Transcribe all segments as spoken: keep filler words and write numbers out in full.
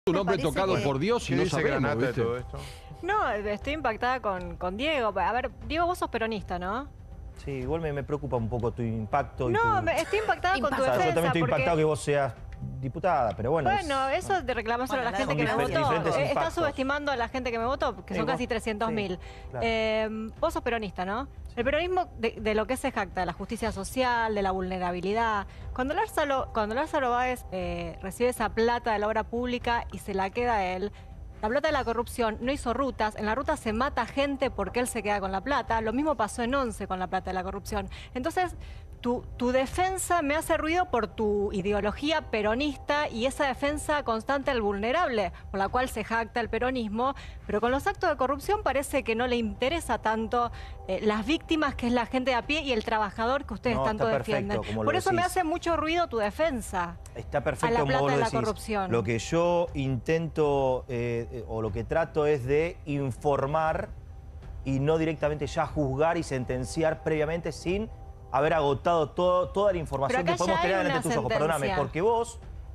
Un hombre tocado que... por Dios y no sabemos, ¿viste? De todo esto? No, estoy impactada con, con Diego. A ver, Diego, vos sos peronista, ¿no? Sí, igual me, me preocupa un poco tu impacto. Y no, tu... me, estoy impactada con tu o sea, defensa. Yo también estoy porque... impactado que vos seas diputada, pero bueno... Bueno, es... eso de reclamárselo bueno, a la gente que me votó. Estás subestimando a la gente que me votó, que son casi trescientos mil. Sí, claro. eh, vos sos peronista, ¿no? Sí. El peronismo de, de lo que se jacta, de la justicia social, de la vulnerabilidad. Cuando Lázaro, cuando Lázaro Báez eh, recibe esa plata de la obra pública y se la queda a él, la plata de la corrupción, no hizo rutas, en la ruta se mata gente porque él se queda con la plata, lo mismo pasó en Once con la plata de la corrupción. Entonces, tu, tu defensa me hace ruido por tu ideología peronista y esa defensa constante al vulnerable, por la cual se jacta el peronismo, pero con los actos de corrupción parece que no le interesa tanto eh, las víctimas, que es la gente de a pie, y el trabajador que ustedes no, tanto defienden. Por eso me hace mucho ruido tu defensa. Está perfecto, a la plata como vos de lo la decís. corrupción. Lo que yo intento, eh, o lo que trato es de informar y no directamente ya juzgar y sentenciar previamente sin haber agotado todo, toda la información que podemos tener delante de tus ojos. Perdóname, porque vos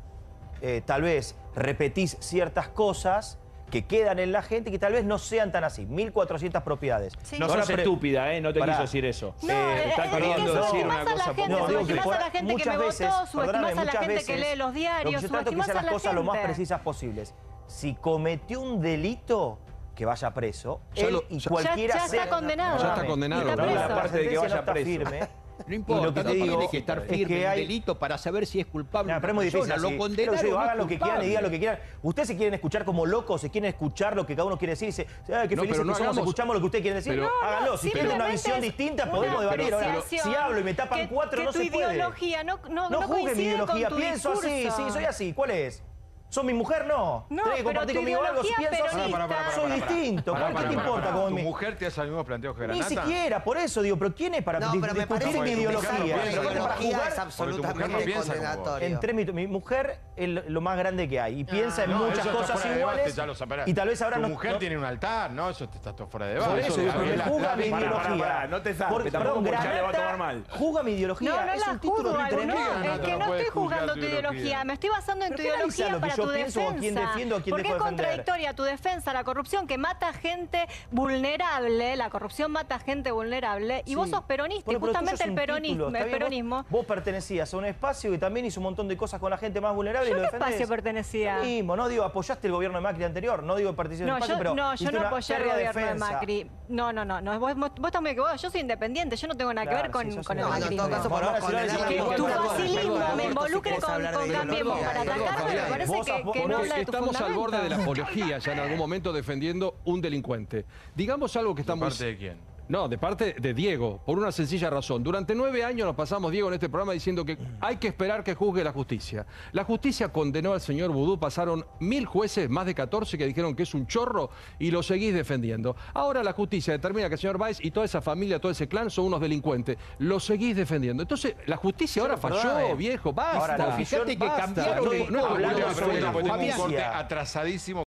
eh, tal vez repetís ciertas cosas que quedan en la gente y que tal vez no sean tan así. mil cuatrocientas propiedades. Sí. No sos estúpida, ¿eh? No te Pará. quiso decir eso. No, eh, estás queriendo no, decir una cosa... Gente, no, digo que subestimás a la gente que me veces, votó, subestimás a la gente veces, que lee los diarios, lo que yo trato que sean las cosas gente. lo más precisas posibles. Si cometió un delito, que vaya preso. Ya él lo, y ya, cualquiera ya, ya sea... está condenado. Ya está condenado. Está no, la parte de que vaya no preso. Firme. No importa, no digo, tiene que estar firme es que el hay... delito para saber si es culpable no, o pero es muy difícil así. Lo condenaron, digo, no hagan lo que culpable. quieran y digan lo que quieran. Ustedes se quieren escuchar como locos, se quieren escuchar lo que cada uno quiere decir. Dice, ay, qué no, felices no que somos, hagamos... escuchamos lo que ustedes quieren decir. Pero... No, háganlo. No, si tienen una visión distinta, podemos debatir. Ahora, si hablo y me tapan que, cuatro, que no tu se puede. ideología no, no, no no juzguen mi ideología. con tu Pienso discurso. así, sí, soy así. ¿Cuál es? ¿Son mi mujer? No. No, ¿Tenés que compartir conmigo algo? Si pienso así, Para, para, para, soy para, para, distinto. para, para, ¿Qué te para, importa? para, Como ¿Tu mi... mujer te hace el mismo planteo que Ni Granata? siquiera, por eso digo, pero ¿quién es para no, pero me discutir parece mi que ideología? tu ideología es absolutamente condenatorio. Entre mi, mi mujer es lo más grande que hay y piensa en no, muchas cosas de iguales. debate, y tal vez ahora tu no. Tu mujer no, tiene un altar, ¿no? Eso está todo fuera de debate. Por eso, eso me juzga mi ideología. No te sabes, tampoco porque ya le va a tomar mal. Juzga mi ideología. No, no es la un título juzgo, tremendo. no, es que no estoy juzgando tu ideología, me estoy basando en tu ideología para tu defensa. Quién defiendo, quién Porque dejo es de defender. contradictoria tu defensa, la corrupción que mata gente vulnerable, la corrupción mata gente vulnerable, y sí. vos sos peronista, bueno, y justamente el peronismo, el peronismo. Vos, vos pertenecías a un espacio que también hizo un montón de cosas con la gente más vulnerable. ¿Yo y lo qué defendés. espacio pertenecía? Lo mismo, no digo, apoyaste el gobierno de Macri anterior, no digo participación No, en espacio, yo, pero no, yo no apoyé el gobierno defensa. de Macri. No, no, no, no. Vos, vos estás muy equivocado. Yo soy independiente, yo no tengo nada que ver con, sí, con sí, el no, macrismo. en todo caso podemos condenar. Tu facilismo me involucre con, con Cambiemos para atacarme, me parece que, que no habla de tu Estamos al borde de la fundamento. apología ya en algún momento defendiendo un delincuente. Digamos algo que está ¿De muy... parte de quién? No, de parte de Diego, por una sencilla razón. Durante nueve años nos pasamos, Diego, en este programa diciendo que hay que esperar que juzgue la justicia. La justicia condenó al señor Vudú, pasaron mil jueces, más de catorce, que dijeron que es un chorro y lo seguís defendiendo. Ahora la justicia determina que el señor Báez y toda esa familia, todo ese clan son unos delincuentes. Lo seguís defendiendo. Entonces, la justicia ahora falló, perdóname. viejo, basta. Ahora, la Fíjate que basta. cambiaron... Estoy No, hablando no, sobre la Tengo un justicia. corte atrasadísimo.